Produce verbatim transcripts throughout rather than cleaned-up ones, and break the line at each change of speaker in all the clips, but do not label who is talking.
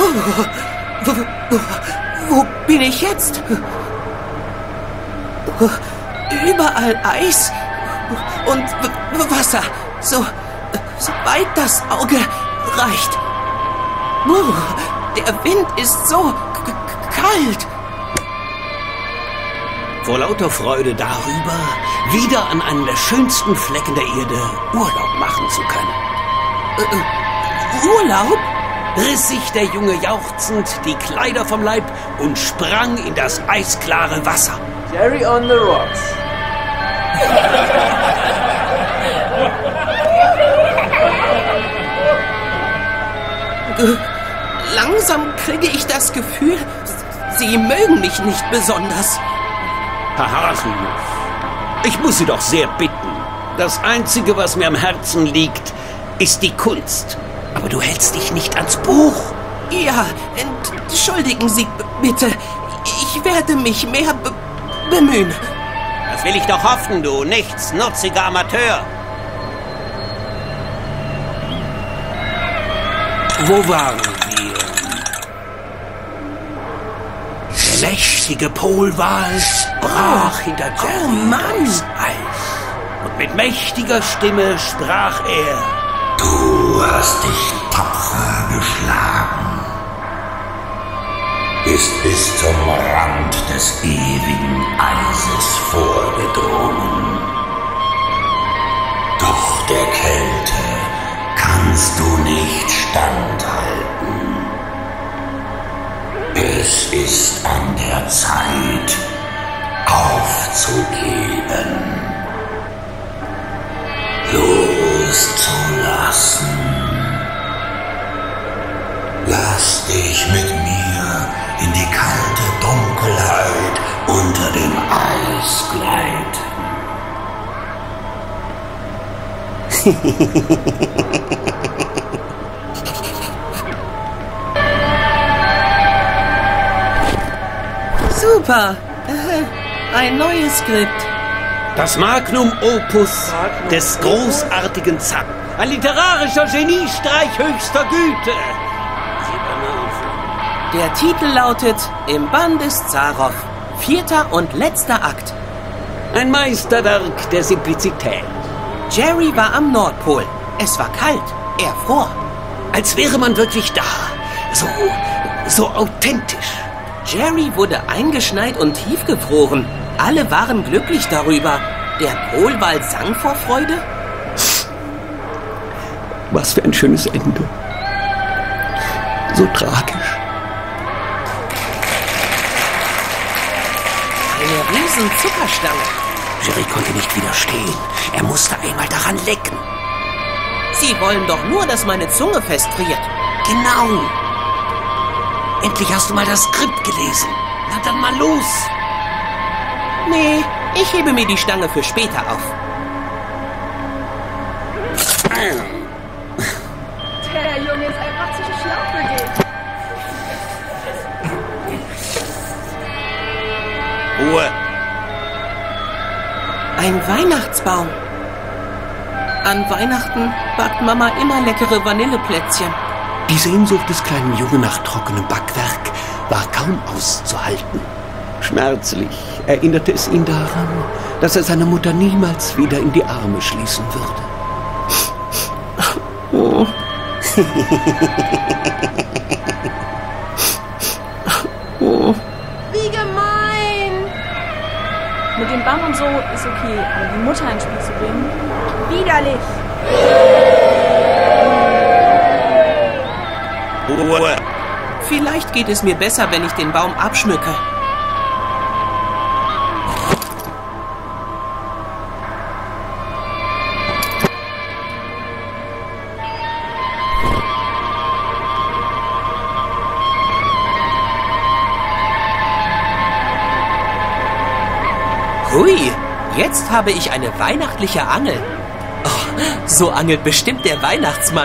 Wo, wo, wo bin ich jetzt? Überall Eis und Wasser, so, so weit das Auge reicht. Der Wind ist so kalt.
Vor lauter Freude darüber, wieder an einem der schönsten Flecken der Erde Urlaub machen zu können.
Äh, Urlaub?
Riss sich der Junge jauchzend die Kleider vom Leib und sprang in das eisklare Wasser.
Jerry on the rocks.
Langsam kriege ich das Gefühl, Sie mögen mich nicht besonders.
Herr Haselnuss, ich muss Sie doch sehr bitten. Das Einzige, was mir am Herzen liegt, ist die Kunst. Aber du hältst dich nicht ans Buch.
Ja, entschuldigen Sie bitte. Ich werde mich mehr be bemühen.
Das will ich doch hoffen, du nichtsnutziger Amateur. Wo waren wir? Der mächtige Polwal brach hinter Jerry
oh Mann.
durchs Eis. Und mit mächtiger Stimme sprach er:
Du hast dich tapfer geschlagen, bist bis zum Rand des ewigen Eises vorgedrungen. Doch der Kälte kannst du nicht standhalten. Es ist an der Zeit, aufzugeben, loszulassen. Lass dich mit mir in die kalte Dunkelheit unter dem Eis gleiten.
Super. Ein neues Skript.
Das Magnum Opus des großartigen Zack. Ein literarischer Geniestreich höchster Güte.
Der Titel lautet Im Bann des Zaroff. Vierter und letzter Akt.
Ein Meisterwerk der Simplizität.
Jerry war am Nordpol. Es war kalt. Er fror.
Als wäre man wirklich da. So, so authentisch.
Jerry wurde eingeschneit und tiefgefroren. Alle waren glücklich darüber. Der Polwal sang vor Freude.
Was für ein schönes Ende. So tragisch.
Eine riesen Zuckerstange.
Jerry konnte nicht widerstehen. Er musste einmal daran lecken.
Sie wollen doch nur, dass meine Zunge festfriert.
Genau. Endlich hast du mal das Skript gelesen. Na dann mal los.
Nee, ich hebe mir die Stange für später auf.
Der Junge ist einfach zu schlau für dich.
Ruhe.
Ein Weihnachtsbaum. An Weihnachten backt Mama immer leckere Vanilleplätzchen.
Die Sehnsucht des kleinen Jungen nach trockenem Backwerk war kaum auszuhalten. Schmerzlich erinnerte es ihn daran, dass er seine Mutter niemals wieder in die Arme schließen würde. Oh.
Oh.
Wie gemein!
Mit dem Baum und so ist okay, aber die Mutter ins Spiel zu bringen?
Widerlich!
Ruhe.
Vielleicht geht es mir besser, wenn ich den Baum abschmücke. Hui, jetzt habe ich eine weihnachtliche Angel. Oh, so angelt bestimmt der Weihnachtsmann.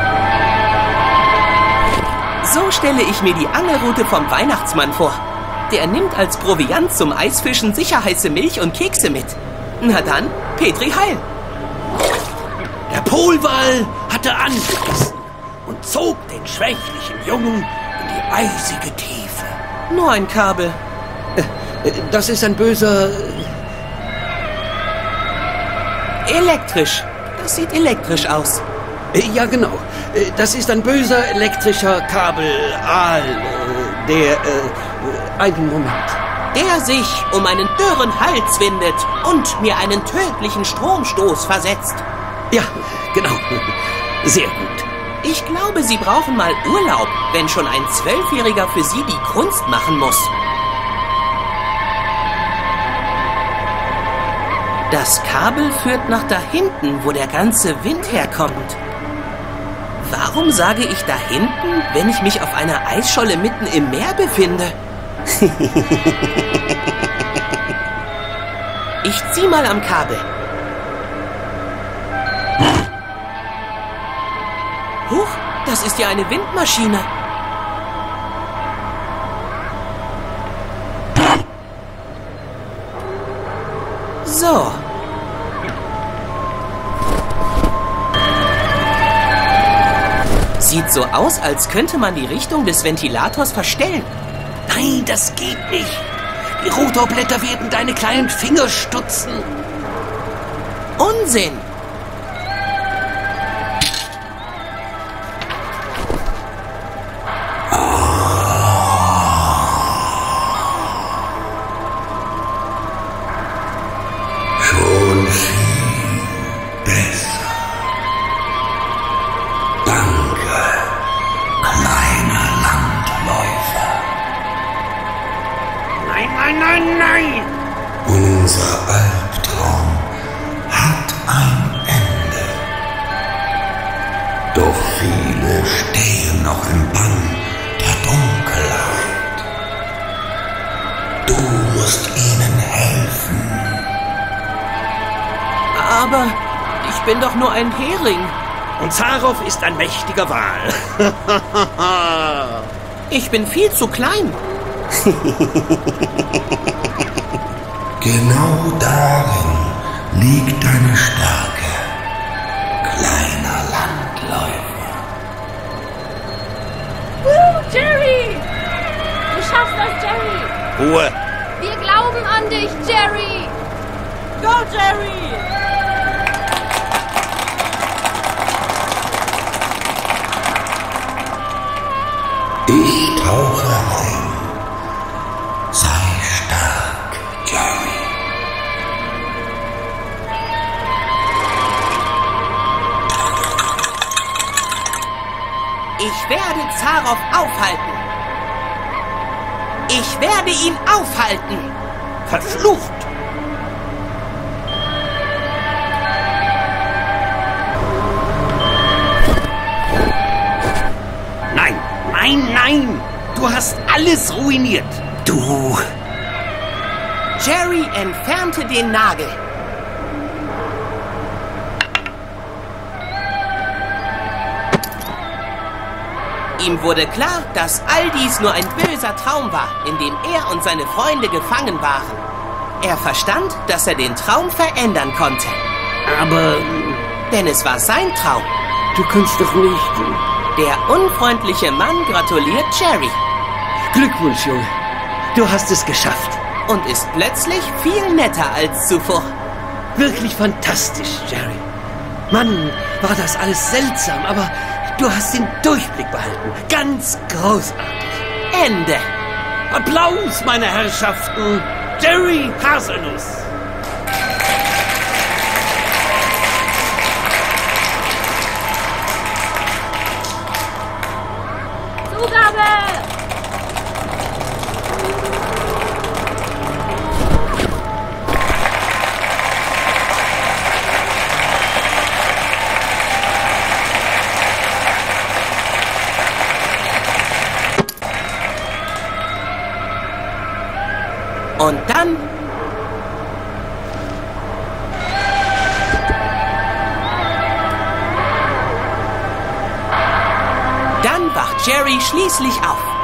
So stelle ich mir die Angelroute vom Weihnachtsmann vor. glaubt, er nimmt als Proviant zum Eisfischen sicher heiße Milch und Kekse mit. Na dann, Petri Heil.
Der Polwal hatte angebissen und zog den schwächlichen Jungen in die eisige Tiefe.
Nur ein Kabel.
Das ist ein böser...
Elektrisch. Das sieht elektrisch aus.
Ja, genau. Das ist ein böser elektrischer Kabelaal, der... Äh, einen Moment.
Der sich um einen dürren Hals windet und mir einen tödlichen Stromstoß versetzt.
Ja, genau. Sehr gut.
Ich glaube, Sie brauchen mal Urlaub, wenn schon ein Zwölfjähriger für Sie die Kunst machen muss. Das Kabel führt nach da hinten, wo der ganze Wind herkommt. Warum sage ich da hinten, wenn ich mich auf einer Eisscholle mitten im Meer befinde? Ich zieh mal am Kabel. Huch, das ist ja eine Windmaschine. So. Sieht so aus, als könnte man die Richtung des Ventilators verstellen.
Nein, das geht nicht. Die Rotorblätter werden deine kleinen Finger stutzen.
Unsinn!
Schon viel besser. Danke, kleiner Landläufer.
Nein, nein, nein, nein!
Unser Albtraum hat ein Ende. Doch viele stehen noch im Bann der Dunkelheit. Du musst ihnen helfen.
Aber ich bin doch nur ein Hering.
Und Zarow ist ein mächtiger Wal.
Ich bin viel zu klein.
Genau darin liegt deine Stärke, kleiner Landläufer.
Woo, Jerry! Du schaffst das, Jerry!
Ruhe!
Wir glauben an dich, Jerry!
Go, Jerry!
Ich tauche ein. Sei stark, Jerry.
Ich werde Zarow aufhalten. Ich werde ihn aufhalten.
Verflucht! Nein, nein, nein! Du hast alles ruiniert! Du...
Jerry entfernte den Nagel. Ihm wurde klar, dass all dies nur ein böser Traum war, in dem er und seine Freunde gefangen waren. Er verstand, dass er den Traum verändern konnte.
Aber...
Denn es war sein Traum.
Du kannst doch nicht...
Der unfreundliche Mann gratuliert Jerry
Glückwunsch, Junge. Du hast es geschafft.
und ist plötzlich viel netter als zuvor.
Wirklich fantastisch, Jerry. Mann, war das alles seltsam, aber du hast den Durchblick behalten. Ganz großartig.
Ende.
Applaus, meine Herrschaften. Jerry Haselnuss.
Zugabe!
Und dann... Dann wacht Jerry schließlich auf.